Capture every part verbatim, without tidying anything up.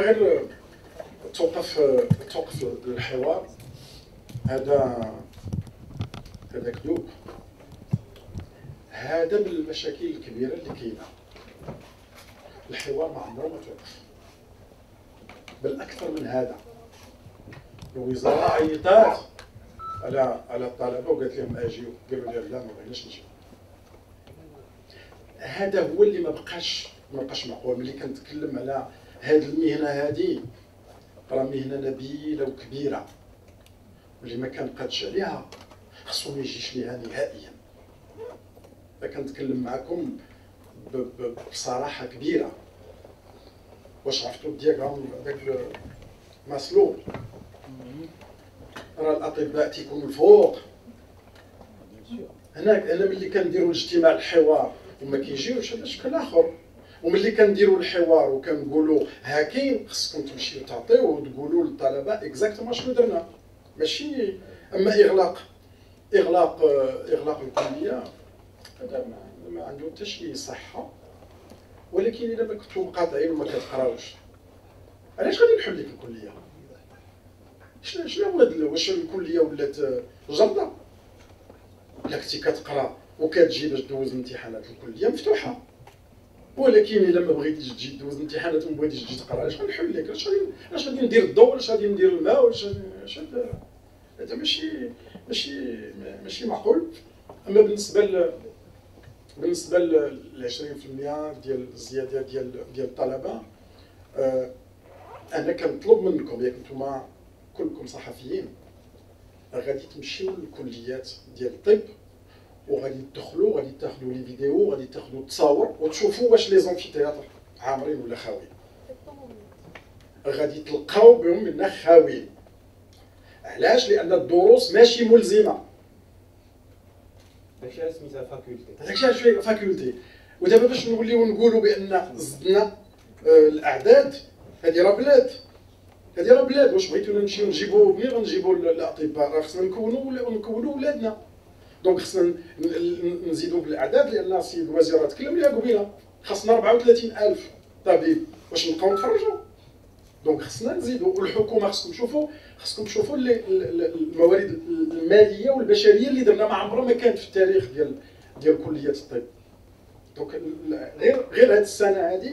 غير توقف توقف الحوار. هذا هذا كذوب. هذا من المشاكل الكبيره اللي كاينه. الحوار ما عمره ما توقف، بل اكثر من هذا. الوزاره عيطات على على الطلبه وقالت لهم اجيو، قالوا لها لا ما بغيناش نجيو. هذا هو اللي ما بقاش ما بقاش معقول. ملي كنتكلم على هذه المهنه، هذه راه مهنه نبيله وكبيره، واللي ما كنقادش عليها خصو ما يجيش ليها نهائيا. كنتكلم معكم بصراحه كبيره. واش عرفتوا الدياغرام داك ماسلو؟ راه الاطباء تيكونوا الفوق. هناك انا ملي كنديروا الاجتماع الحوار وما كيجيوش، هذا شكل اخر. وملي كنديروا الحوار وكنقولوا ها كاين، خصكم تمشيو تعطيوه وتقولوا للطلبه اكزاكتومون شنو درنا. ماشي اما اغلاق اغلاق اغلاق الكليه، هذا ما عنده حتى شي صحه. ولكن الا ما كنتو مقاطعين وما كتقراوش، علاش غادي نحل لك الكليه؟ شنو شنو هو؟ واش الكليه ولات جرده؟ الا كنتي كتقرا وكتجي باش دوز امتحانات، الكليه مفتوحه. ولكن الا ما بغيتيش تجي دوز امتحانات وما بغيتيش تجي تقرا، علاش غنحل لك؟ علاش غادي علاش غادي ندير الضوء؟ علاش غادي ندير الماء؟ علاش هذا هذا ماشي ماشي ماشي معقول. اما بالنسبه ل بالنسبه ل عشرين بالمئة ديال الزياده ديال ديال الطلبه، آه انا كنطلب منكم، ياك نتوما كلكم صحفيين، غادي تمشيو للكليات ديال الطب وغادي تدخلوا، غادي تاخذوا لي فيديو، غادي تاخذوا التصاور وتشوفوا واش لي زونفيتياتر عامرين ولا خاويين. غادي تلقاو بهم منا خاويين. علاش؟ لان الدروس ماشي ملزمه. داكشي علاش سميتها فاكولتي. داكشي علاش فاكولتي. ودابا باش نوليو نقولوا بان زدنا آه الاعداد، هذه راه بلاد، هذه راه بلاد. واش بغيتونا نمشيو نجيبوا ملي غنجيبوا الاطباء؟ راه خصنا نكونوا نكونوا ولادنا. دونك خصنا نزيدوا بالاعداد، لان السيد الوزير تكلم ليها قبيله، خاصنا أربعة وثلاثين ألف طبيب باش نبقاو نتفرجوا. دونك خصنا نزيدوا. والحكومه خصكم تشوفوا خصكم تشوفوا الموارد الماليه والبشريه اللي درنا ما عمرها ما كانت في التاريخ ديال ديال كليه الطب. دونك غير غير هذه السنه هذه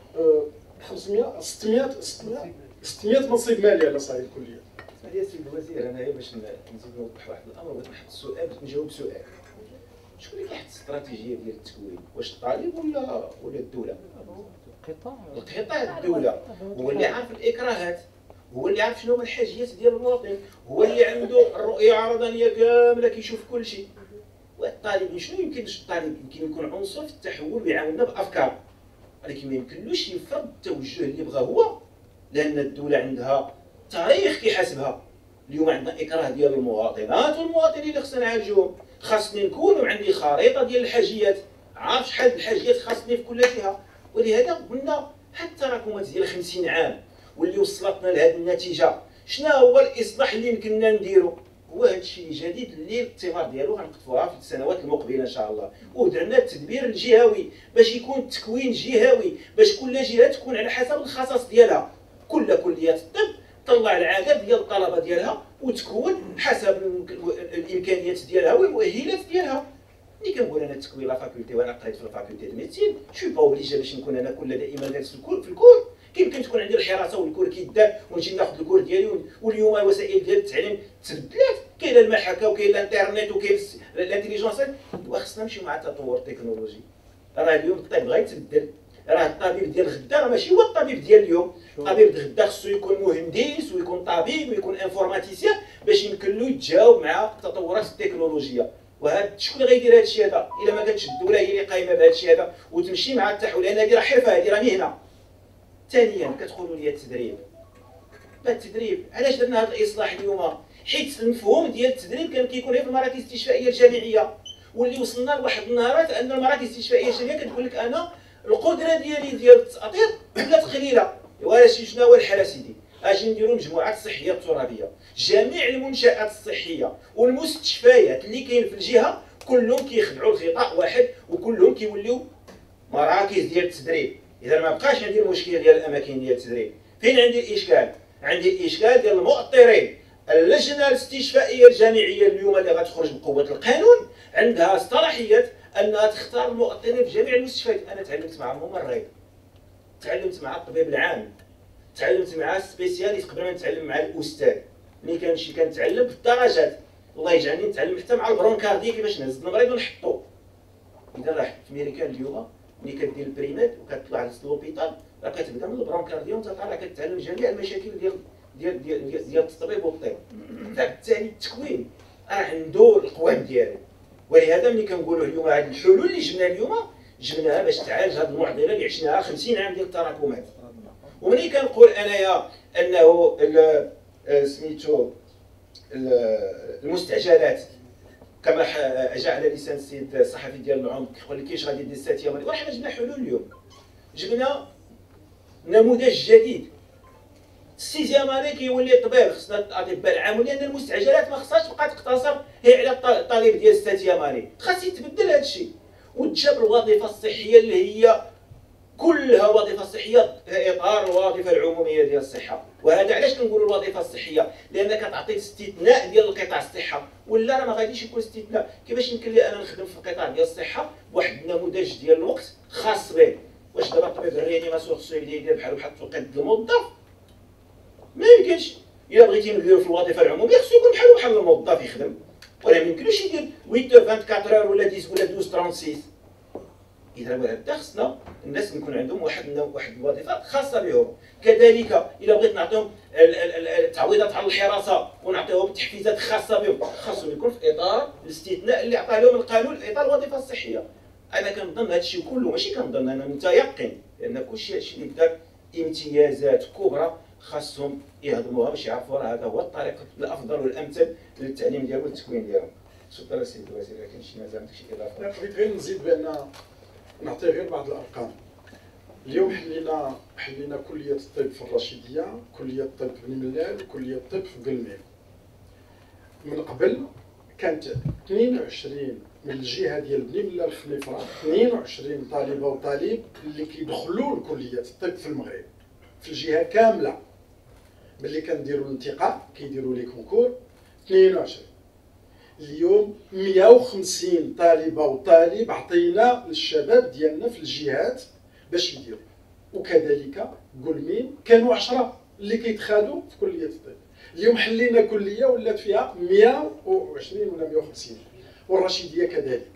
خمسمئة ستمئة ستمئة ستمئة منصب مالي على صعيد الكليه. هذه السيد الوزير، انا باش نزيد نوضح واحد الامر، بغيت نحط السؤال باش نجاوب سؤال. شكون اللي كيحط الاستراتيجيه ديال التكوين؟ واش الطالب ولا ولا الدوله؟ القطاع القطاع الدوله هو اللي عارف الاكراهات، هو اللي عارف شنو هما الحاجيات ديال المواطن، هو اللي عنده الرؤيه العرضانيه كامله كيشوف كل شيء. والطالب شنو يمكن الطالب يمكن يكون عنصر في التحول ويعاوننا بافكار، ولكن ما يمكنلوش يفرض التوجه اللي بغا هو، لان الدوله عندها تاريخ كيحاسبها. اليوم عندنا اكراه ديال المواطنات والمواطنين اللي خصنا نعالجوهم. خاصني نكون وعندي خريطه ديال الحاجيات، عارف شحال الحاجيات خاصني في كل جهه. ولهذا قلنا حتى التراكمات ديال خمسين عام واللي وصلتنا لهذه النتيجه، شنو هو الاصلاح اللي يمكننا نديرو؟ هو هذا الشيء الجديد اللي الثمار ديالو غنقطفوها في السنوات المقبله ان شاء الله. ودرنا التدبير الجهوي باش يكون التكوين جهوي، باش كل جهه تكون على حسب الخصائص ديالها. كل كليات الطب طلع العدد ديال الطلبه ديالها وتكون حسب الامكانيات ديالها والمؤهلات ديالها. ملي كنقول انا التكوين لا فاكولتي وانا قريت في الفاكولتي ديال الميديسين، شو با اوبليجي باش نكون انا كل دائما جالس في الكور في الكور. كيمكن تكون عندي الحراسه والكور كيدار ونجي ناخذ الكور ديالي. واليوم الوسائل ديال التعليم تبدلات، كاين المحاكه وكاين الانترنت وكاين الانتيليجونس. وخصنا نمشيو مع التطور التكنولوجي. راه اليوم الطب غيتبدل، راه الطبيب ديال غدا راه ماشي هو الطبيب ديال اليوم. الطبيب ديال غدا خصو يكون مهندس ويكون طبيب ويكون انفورماتيسيان باش يمكن له يتجاوب مع التطورات التكنولوجيه. وهذا شكون اللي غيدير هذا الشيء هذا؟ الا ما كانتش الدوله هي اللي قايمه بهذا الشيء هذا وتمشي مع التحول، لان هذه راه حرفه، هذه راه مهنه. ثانيا كتقولوا لي التدريب. لا التدريب علاش درنا هذا الاصلاح اليوم؟ حيت المفهوم ديال التدريب كان كيكون غير في المراكز الاستشفائيه الجامعيه، واللي وصلنا لواحد النهارات ان المراكز الاستشفائيه الجامعيه كتقول لك انا القدره ديالي ديال التاطير ولات قليله. واش شنو هو الحل سيدي؟ اجي نديروا مجموعات صحيه ترابيه، جميع المنشات الصحيه والمستشفيات اللي كاين في الجهه كلهم كيخضعوا لخطاب واحد وكلهم كيوليو مراكز ديال التدريب. اذا ما بقاش عندي المشكل ديال الاماكن ديال التدريب. فين عندي الاشكال؟ عندي الاشكال ديال المؤطرين. اللجنه الاستشفائيه الجامعيه اليوم اللي غتخرج بقوه القانون عندها صلاحيه انها تختار المؤطرين في جميع المستشفيات. انا تعلمت مع الممرض، تعلمت مع الطبيب العام، تعلمت مع السبيسياليست قبل ما نتعلم مع الاستاذ. ملي كنمشي كنتعلم بالدرجات، الله يجعلني نتعلم حتى مع البرونكاردي كيفاش نهز المريض ونحطو. اذا راه في امريكان اليوم ملي كدير البريمات وكتطلع للوبيطال راه كتبدا من البرونكاردي وانت طالع كتعلم جميع المشاكل ديال ديال ديال ديال, ديال التطبيب والطب. فبالتالي التكوين راه عنده القوام ديالو. ولهذا ملي كنقولوا اليوم هذه الحلول اللي جبنا اليوم جبناها باش تعالج هذه المعضله اللي عشناها خمسين عام ديال التراكمات. وملي كنقول انايا انه سميتو المستعجلات كما جاء على لسان السيد الصحفي ديال العمق كيقول لك كيفاش غادي دير ست ايام، وحنا جبنا حلول اليوم. جبنا نموذج جديد. السيزيام اني كيولي الطبيب خصنا الاطباء العام، لان المستعجلات ما خصهاش تبقى تقتصر هي على الطالب ديال ست ايام اني، خاص يتبدل هذا الشيء وتجاب الوظيفه الصحيه اللي هي كلها وظيفه صحيه في اطار الوظيفه العموميه ديال الصحه. وهذا علاش كنقولوا الوظيفه الصحيه؟ لان كتعطي استثناء ديال القطاع الصحه، ولا راه ما غاديش يكون استثناء. كيفاش يمكن لي انا نخدم في القطاع ديال الصحه بواحد النموذج ديال الوقت خاص به؟ واش دابا الطبيب الريانيماسيون خصو يبدا يدير بحال بحال التوقيت ديال الموظف؟ ما يمكنش. الا بغيتي نديرو في الوظيفه العموميه خصو يكون بحال بحال الموظف يخدم، ولا ما يمكنلوش يدير ثمانية أربعة وعشرين اور ولا عشرة ولا اثنا عشر ثلاثة وثلاثين. اذا هذا خصنا الناس يكون عندهم واحد واحد الوظيفه خاصه بهم. كذلك الا بغيت نعطيهم التعويضات على الحراسه ونعطيهم تحفيزات خاصه بهم، خاصهم يكون في اطار الاستثناء اللي عطاه لهم القانون في اطار الوظيفه الصحيه. انا كنظن هذا الشيء كله، ماشي كنظن، انا متيقن لان كلشي هادشي اللي بدات امتيازات كبرى خاصهم يهضموها باش يعرفوا راه هذا هو الطريق الافضل والامثل للتعليم ديالهم والتكوين ديالهم. تفضل السيد الوزير، كاين شي مازال عندك شي اضافه؟ بغيت غير نزيد بان نعطي غير بعض الارقام. اليوم حلينا حلينا كليه الطب في الرشيديه، كليه الطب في بني ملال، وكليه الطب في قلمير. من قبل كانت اثنين وعشرين من الجهه ديال بني ملال الخنيفره، اثنين وعشرين طالبه وطالب اللي كيدخلوا لكليه الطب في المغرب في الجهه كامله. ملي كنديروا الانتقاء كيديروا لي كونكور اثنين وعشرين. اليوم مئة وخمسين طالبه وطالب عطينا للشباب ديالنا في الجهات باش يديروا، وكذلك قلمين كانوا عشرة اللي كيتخادوا في كليه الطب. اليوم حلينا كليه ولات فيها مئة وعشرين ولا مئة وخمسين، والرشيديه كذلك.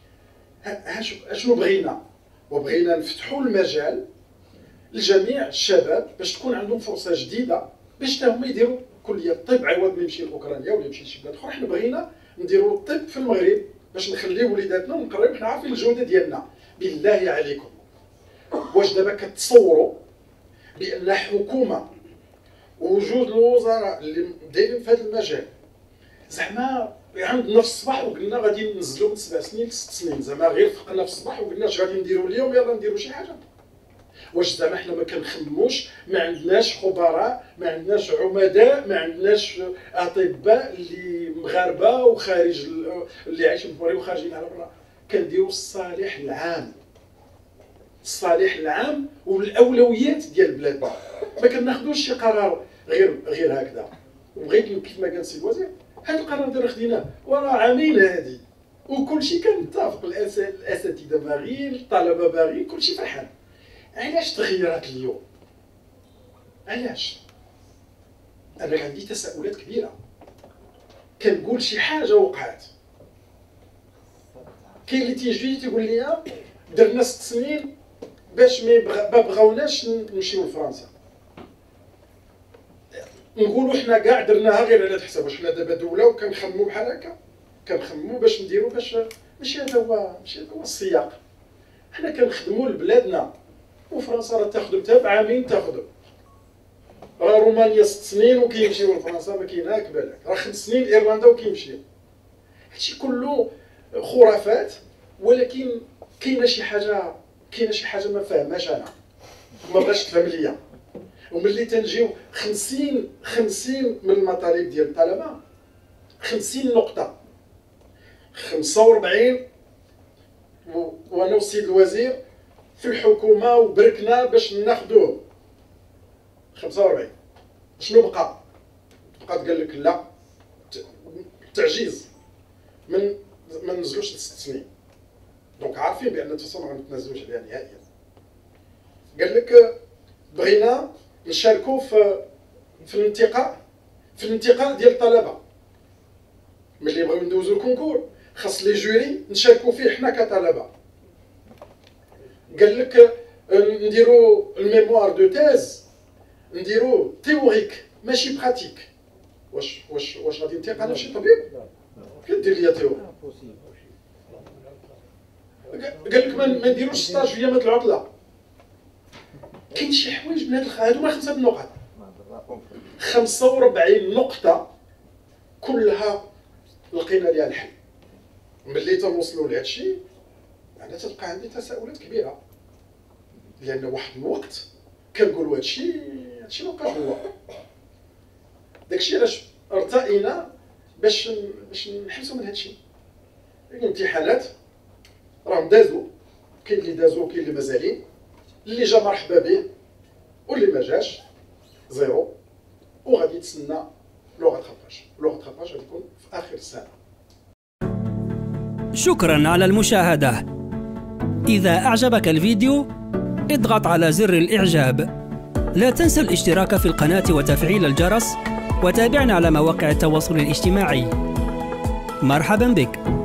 اشنو بغينا؟ وبغينا نفتحوا المجال لجميع الشباب باش تكون عندهم فرصه جديده باش حتى هما يديروا كليه الطب عوض ما يمشي لاوكرانيا ولا يمشي لشي بلاد اخرى. حنا بغينا نديروا الطب في المغرب باش نخليو وليداتنا ونقريو، حنا عارفين الجوده ديالنا. بالله عليكم واش دابا كتصوروا بان حكومه ووجود الوزراء اللي دايرين في هذا المجال زعما عندنا في الصباح وقلنا غادي ننزلوا من سبع سنين لست سنين، زعما غير فقنا في الصباح وقلنا اش غادي نديروا اليوم يلا نديروا شي حاجه؟ واش زعما حنا ما كنخمموش؟ ما عندناش خبراء، ما عندناش عمداء، ما عندناش اطباء اللي مغاربه وخارج اللي عايشين في المغرب وخارجين على برا؟ كنديروا الصالح العام، الصالح العام والاولويات ديال بلادنا. ما كناخذوش شي قرار غير غير هكذا. وبغيت كيف ما قال السيد الوزير هذا القرار اللي خديناه وراه عامين هادي وكلشي كان متفق، الاساتذه باغيين، الطلبه باغيين، كلشي فرحان. علاش تغيرات اليوم؟ علاش؟ انا عندي تساؤلات كبيره. كنقول شي حاجه وقعت، كاين اللي تيجي تيقول لي درنا ست سنين باش ما بغاوناش نمشيو لفرنسا. نقولوا حنا كاع درناها غير على الحساب، واش حنا دابا دوله وكنخمموا بحال هكا؟ كنخمموا باش نديروا باش ماشي هذا هو ماشي هذا هو السياق. حنا كنخدموا لبلادنا، وفرنسا راه تاخذ حتى بعامين تاخذ. راه رومانيا ست سنين وكيمشيو لفرنسا ما كايناك بالك، راه خمس سنين ايرلندا وكيمشيو. هادشي كله خرافات، ولكن كاينه شي حاجه كاينه شي حاجه ما فاهماش انا، ما بغاش تفهم ليا. وملي تنجيو خمسين خمسين من المطالب ديال الطلبه، خمسين نقطه، خمسة وأربعين وانا والسيد الوزير في الحكومه وبركنا باش ناخذوه. خمسة وأربعين. شنو بقى؟ بقى قال لك لا، تعجيز من ما نزلوش لست سنين. دونك عارفين بان التصنع ما نتنازلوش عليها نهائيا. قال لك بغينا نشاركوا في في الانتقاء في الانتقاء ديال الطلبه. ملي بغاو ندوزو الكونكور خاص لي جوري نشاركوا فيه حنا كطلبه. قال لك نديرو الميموار دو تيز نديرو تيوريك ماشي براتيك. واش واش واش غادي ننتقل انا شي طبيب؟ كدير ليا تيوري. قال لك ما نديروش ستاج في ايامات العطله. كاين شي حوايج من هاد هادو خمسه النقط، خمسة وأربعين نقطه كلها لقينا ليها الحل. ملي تنوصلوا لهذا الشيء انا تلقى عندي تساؤلات كبيره، لان واحد الوقت كنقولوا هذا الشيء هذا الشيء ما بقاش هو. داكشي علاش ارتئينا باش باش نحبسوا من هذا الشيء. الامتحانات راهم دازوا، كاين اللي دازوا وكاين اللي مازالين، اللي جا مرحبا به واللي ما جاش زيرو، وغادي يتسنى لغه خطاج. لغه خطاج غادي تكون في اخر السنه. شكرا على المشاهدة. إذا أعجبك الفيديو اضغط على زر الإعجاب. لا تنسى الاشتراك في القناة وتفعيل الجرس، وتابعنا على مواقع التواصل الاجتماعي. مرحبا بك.